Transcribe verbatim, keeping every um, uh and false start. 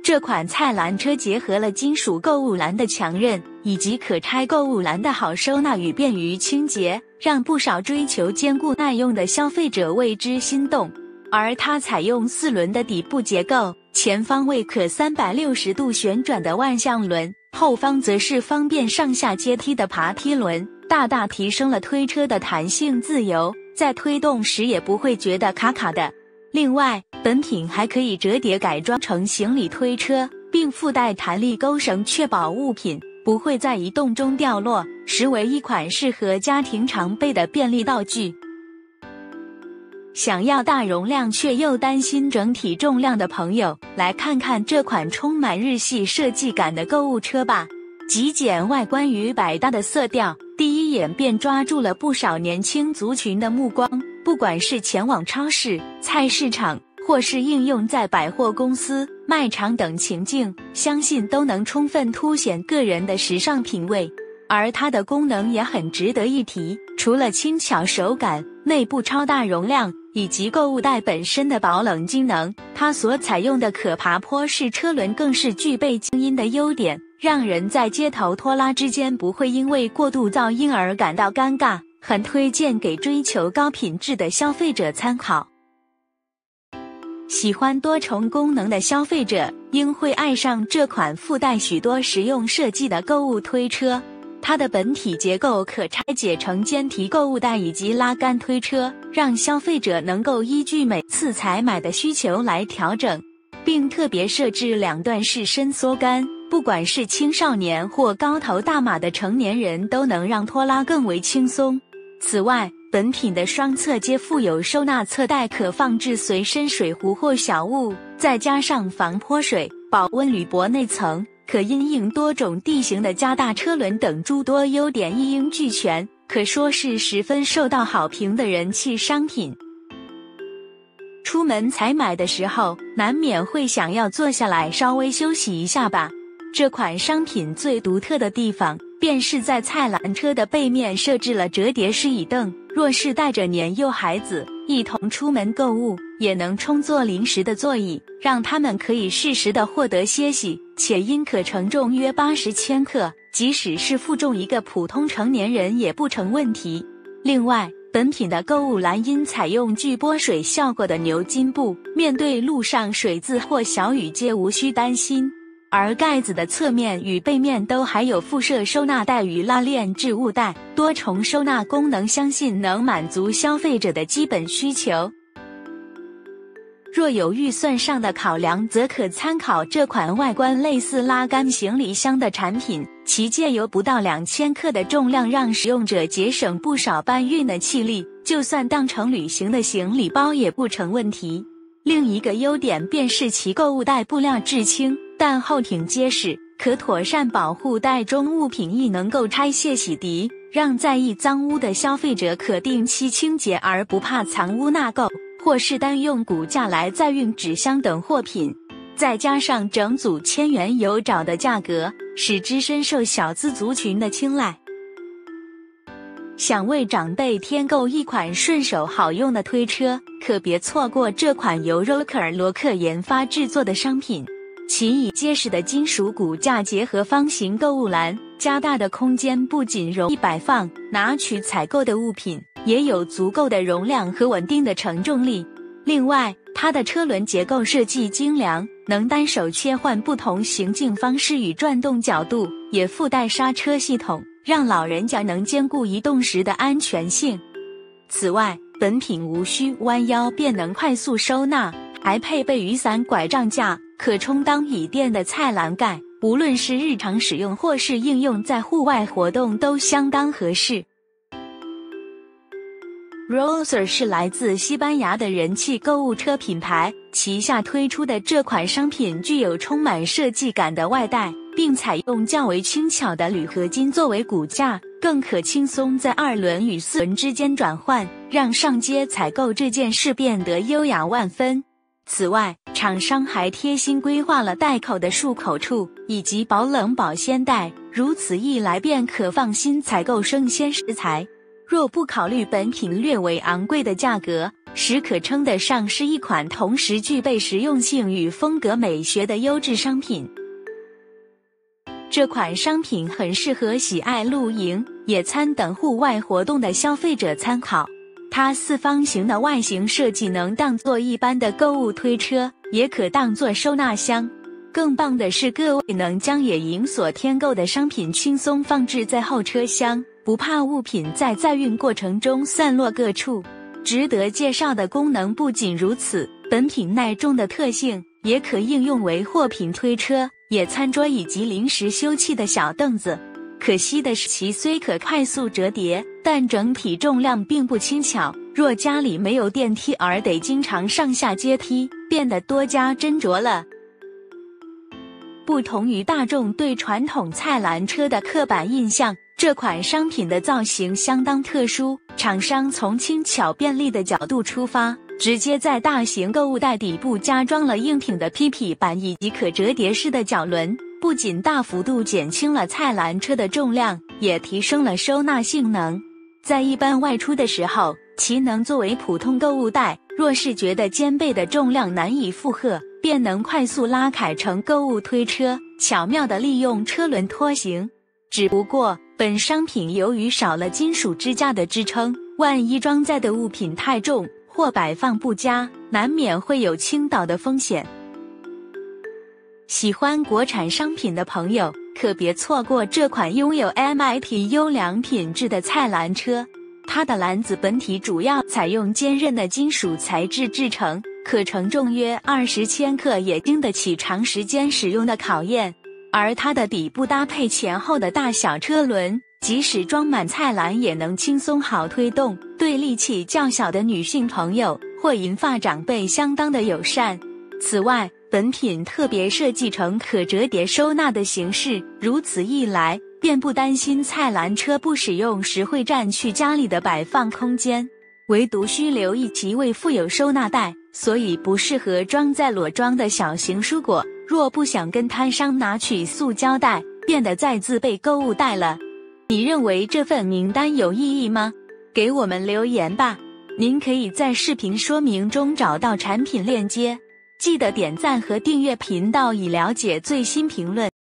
这款菜篮车结合了金属购物篮的强韧，以及可拆购物篮的好收纳与便于清洁，让不少追求坚固耐用的消费者为之心动。而它采用四轮的底部结构，前方为可三百六十度旋转的万向轮，后方则是方便上下阶梯的爬梯轮，大大提升了推车的弹性自由，在推动时也不会觉得卡卡的。另外，本品还可以折叠改装成行李推车，并附带弹力钩绳，确保物品不会在移动中掉落，实为一款适合家庭常备的便利道具。想要大容量却又担心整体重量的朋友，来看看这款充满日系设计感的购物车吧。极简外观与百搭的色调，第一眼便抓住了不少年轻族群的目光。不管是前往超市、菜市场，或是应用在百货公司、卖场等情境，相信都能充分凸显个人的时尚品味。而它的功能也很值得一提，除了轻巧手感、内部超大容量以及购物袋本身的保冷机能，它所采用的可爬坡式车轮更是具备静音的优点，让人在街头拖拉之间不会因为过度噪音而感到尴尬，很推荐给追求高品质的消费者参考。喜欢多重功能的消费者应会爱上这款附带许多实用设计的购物推车。它的本体结构可拆解成肩提购物袋以及拉杆推车，让消费者能够依据每次采买的需求来调整，并特别设置两段式伸缩杆，不管是青少年或高头大马的成年人都能让拖拉更为轻松。此外，本品的双侧皆附有收纳侧袋，可放置随身水壶或小物，再加上防泼水、保温铝箔内层，可因应多种地形的加大车轮等诸多优点一应俱全，可说是十分受到好评的人气商品。出门采买的时候，难免会想要坐下来稍微休息一下吧。这款商品最独特的地方，便是在菜篮车的背面设置了折叠式椅凳，若是带着年幼孩子一同出门购物，也能充作临时的座椅，让他们可以适时的获得歇息，且因可承重约八十千克，即使是负重一个普通成年人也不成问题。另外，本品的购物篮因采用具拨水效果的牛津布，面对路上水渍或小雨皆无需担心。而盖子的侧面与背面都还有附设收纳袋与拉链置物袋，多重收纳功能相信能满足消费者的基本需求。若有预算上的考量，则可参考这款外观类似拉杆行李箱的产品，其借由不到两千克的重量，让使用者节省不少搬运的气力，就算当成旅行的行李包也不成问题。另一个优点便是其购物袋布料质轻，但厚挺结实，可妥善保护袋中物品，亦能够拆卸洗涤，让在意脏污的消费者可定期清洁而不怕藏污纳垢，或是单用骨架来载运纸箱等货品。再加上整组千元有找的价格，使之深受小资族群的青睐。想为长辈添购一款顺手好用的推车，可别错过这款由柔克尔罗克研发制作的商品。其以结实的金属骨架结合方形购物篮，加大的空间不仅容易摆放、拿取采购的物品，也有足够的容量和稳定的承重力。另外，它的车轮结构设计精良，能单手切换不同行进方式与转动角度，也附带刹车系统，让老人家能兼顾移动时的安全性。此外，本品无需弯腰便能快速收纳，还配备雨伞拐杖架，可充当椅垫的菜篮盖，无论是日常使用或是应用在户外活动都相当合适。Roser 是来自西班牙的人气购物车品牌，旗下推出的这款商品具有充满设计感的外带，并采用较为轻巧的铝合金作为骨架，更可轻松在二轮与四轮之间转换，让上街采购这件事变得优雅万分。此外，厂商还贴心规划了袋口的漱口处以及保冷保鲜袋，如此一来便可放心采购生鲜食材。若不考虑本品略为昂贵的价格， 实可称得上是一款同时具备实用性与风格美学的优质商品。这款商品很适合喜爱露营、野餐等户外活动的消费者参考。它四方形的外形设计能当作一般的购物推车，也可当作收纳箱。更棒的是，各位能将野营所添购的商品轻松放置在后车厢，不怕物品在载运过程中散落各处。值得介绍的功能不仅如此，本品耐重的特性也可应用为货品推车、野餐桌以及临时休憩的小凳子。可惜的是，其虽可快速折叠，但整体重量并不轻巧，若家里没有电梯而得经常上下阶梯，变得多加斟酌了。不同于大众对传统菜篮车的刻板印象，这款商品的造型相当特殊，厂商从轻巧便利的角度出发，直接在大型购物袋底部加装了硬挺的 P P 板以及可折叠式的脚轮，不仅大幅度减轻了菜篮车的重量，也提升了收纳性能。在一般外出的时候，其能作为普通购物袋，若是觉得肩背的重量难以负荷，便能快速拉开成购物推车，巧妙地利用车轮拖行。只不过本商品由于少了金属支架的支撑，万一装载的物品太重或摆放不佳，难免会有倾倒的风险。喜欢国产商品的朋友可别错过这款拥有 M I T 优良品质的菜篮车。它的篮子本体主要采用坚韧的金属材质制成，可承重约二十千克，也经得起长时间使用的考验。而它的底部搭配前后的大小车轮，即使装满菜篮也能轻松好推动，对力气较小的女性朋友或银发长辈相当的友善。此外，本品特别设计成可折叠收纳的形式，如此一来便不担心菜篮车不使用时会占去家里的摆放空间。唯独需留意其未附有收纳袋，所以不适合装载裸装的小型蔬果。若不想跟摊商拿取塑胶袋，变得再自备购物袋了。你认为这份名单有意义吗？给我们留言吧。您可以在视频说明中找到产品链接。记得点赞和订阅频道以了解最新评论。